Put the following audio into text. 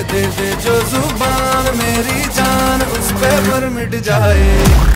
दे दे जो जुबान मेरी जान उस पे पर मिट जाए।